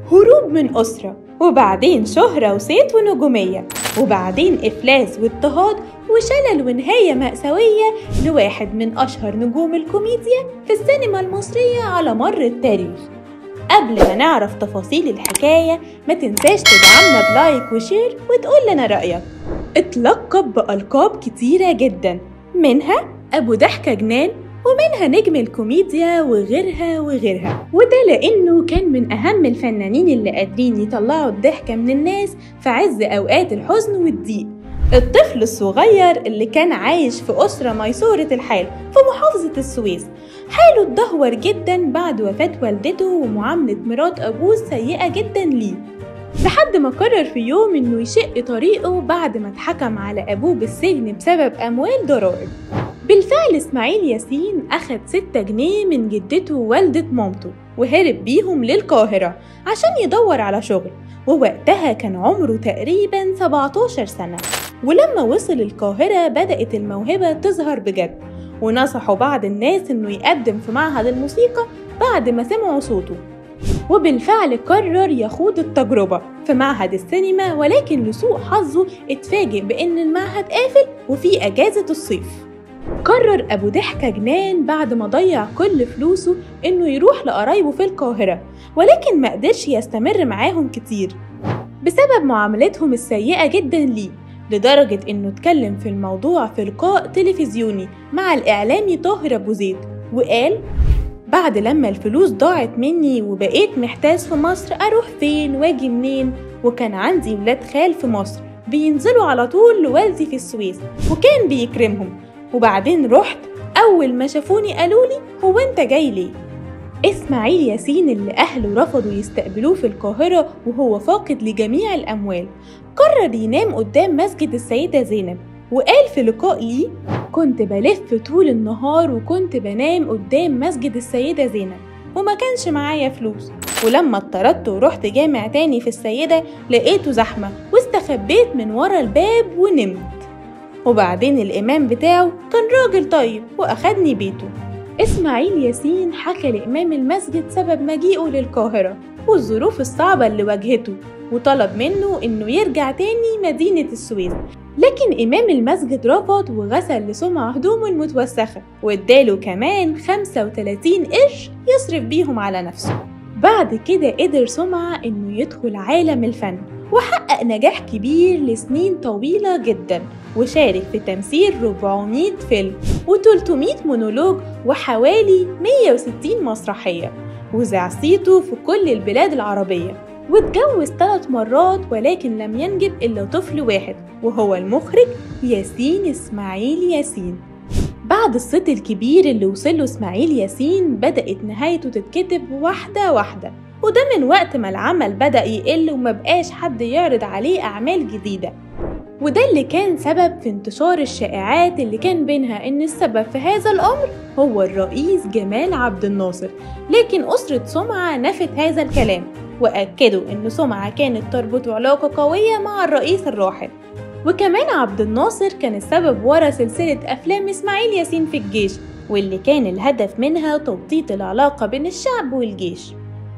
هروب من أسرة، وبعدين شهرة وصيت ونجومية، وبعدين إفلاس واضطهاد وشلل ونهاية مأساوية لواحد من أشهر نجوم الكوميديا في السينما المصرية على مر التاريخ. قبل ما نعرف تفاصيل الحكاية ما تنساش تدعمنا بلايك وشير وتقول لنا رأيك. اتلقب بألقاب كتيرة جدا، منها أبو ضحكة جنان، ومنها نجم الكوميديا وغيرها، وده لأنه كان من أهم الفنانين اللي قادرين يطلعوا الضحكة من الناس في عز أوقات الحزن والضيق. الطفل الصغير اللي كان عايش في أسرة ميسورة الحال في محافظة السويس، حاله اتدهور جدا بعد وفاة والدته ومعاملة مرات أبوه السيئة جدا ليه، لحد ما قرر في يوم إنه يشق طريقه بعد ما اتحكم على أبوه بالسجن بسبب أموال ضرائب. بالفعل إسماعيل ياسين أخد 6 جنيه من جدته ووالدة مامته وهرب بيهم للقاهرة عشان يدور على شغل، ووقتها كان عمره تقريبا 17 سنة. ولما وصل القاهرة بدأت الموهبة تظهر بجد، ونصحوا بعض الناس إنه يقدم في معهد الموسيقى بعد ما سمعوا صوته، وبالفعل قرر يخوض التجربة في معهد السينما، ولكن لسوء حظه اتفاجئ بأن المعهد قافل وفي أجازة الصيف. قرر أبو ضحكة جنان بعد ما ضيع كل فلوسه إنه يروح لقرايبه في القاهرة، ولكن ما قدرش يستمر معاهم كتير بسبب معاملتهم السيئة جدا ليه، لدرجة إنه اتكلم في الموضوع في لقاء تلفزيوني مع الإعلامي طاهر أبو زيد، وقال: بعد لما الفلوس ضاعت مني وبقيت محتاس في مصر أروح فين واجي منين، وكان عندي ولاد خال في مصر بينزلوا على طول لوالدي في السويس وكان بيكرمهم، وبعدين رحت أول ما شافوني قالولي هو أنت جاي ليه؟ إسماعيل ياسين اللي أهله رفضوا يستقبلوه في القاهرة وهو فاقد لجميع الأموال، قرر ينام قدام مسجد السيدة زينب، وقال في لقاء ليه: كنت بلف طول النهار وكنت بنام قدام مسجد السيدة زينب وما كانش معايا فلوس، ولما اتطردت ورحت جامع تاني في السيدة لقيته زحمة واستخبيت من ورا الباب ونمت، وبعدين الإمام بتاعه كان راجل طيب وأخدني بيته. إسماعيل ياسين حكى لإمام المسجد سبب مجيئه للقاهرة والظروف الصعبة اللي واجهته، وطلب منه إنه يرجع تاني مدينة السويس، لكن إمام المسجد رفض وغسل لسمعة هدومه المتوسخة واداله كمان 35 قرش يصرف بيهم على نفسه. بعد كده قدر سمعة إنه يدخل عالم الفن وحقق نجاح كبير لسنين طويلة جدا، وشارك في تمثيل 400 فيلم و300 مونولوج وحوالي 160 مسرحية، وذاع صيته في كل البلاد العربية، واتجوز 3 مرات ولكن لم ينجب إلا طفل واحد وهو المخرج ياسين إسماعيل ياسين. بعد الصيت الكبير اللي وصله إسماعيل ياسين بدأت نهايته تتكتب واحدة واحدة، وده من وقت ما العمل بدأ يقل ومبقاش حد يعرض عليه أعمال جديدة، وده اللي كان سبب في انتشار الشائعات اللي كان بينها إن السبب في هذا الأمر هو الرئيس جمال عبد الناصر، لكن أسرة سمعة نفت هذا الكلام وأكدوا إن سمعة كانت تربط علاقة قوية مع الرئيس الراحل، وكمان عبد الناصر كان السبب ورا سلسلة أفلام إسماعيل ياسين في الجيش، واللي كان الهدف منها توطيد العلاقة بين الشعب والجيش.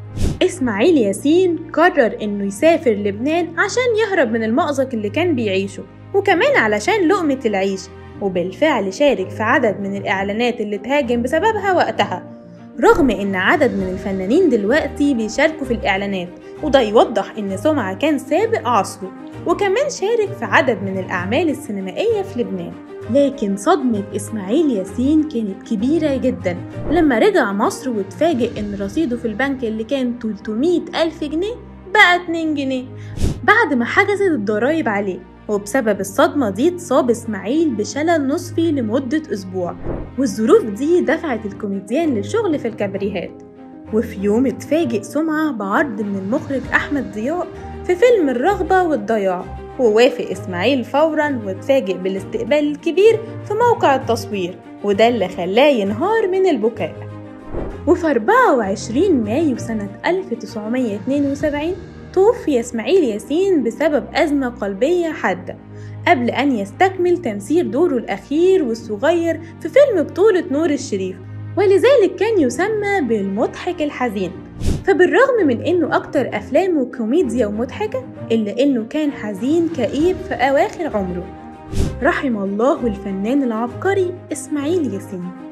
إسماعيل ياسين قرر إنه يسافر لبنان عشان يهرب من المأزق اللي كان بيعيشه، وكمان علشان لقمة العيش، وبالفعل شارك في عدد من الإعلانات اللي اتهاجم بسببها وقتها، رغم إن عدد من الفنانين دلوقتي بيشاركوا في الإعلانات، وده يوضح إن سمعة كان سابق عصره، وكمان شارك في عدد من الأعمال السينمائية في لبنان. لكن صدمة إسماعيل ياسين كانت كبيرة جدا لما رجع مصر واتفاجئ إن رصيده في البنك اللي كان 300,000 جنيه بقى 2 جنيه بعد ما حجزت الضرايب عليه، وبسبب الصدمة دي اتصاب إسماعيل بشلل نصفي لمدة أسبوع، والظروف دي دفعت الكوميديان للشغل في الكباريهات. وفي يوم اتفاجئ سمعة بعرض من المخرج أحمد ضياء في فيلم الرغبة والضياع، ووافق إسماعيل فوراً واتفاجئ بالاستقبال الكبير في موقع التصوير، وده اللي خلاه ينهار من البكاء. وفي 24 مايو سنة 1972 توفي إسماعيل ياسين بسبب أزمة قلبية حادة قبل أن يستكمل تمثيل دوره الأخير والصغير في فيلم بطولة نور الشريف، ولذلك كان يسمى بالمضحك الحزين، فبالرغم من إنه أكتر أفلامه كوميديا ومضحكة إلا إنه كان حزين كئيب في أواخر عمره. رحم الله الفنان العبقري إسماعيل ياسين.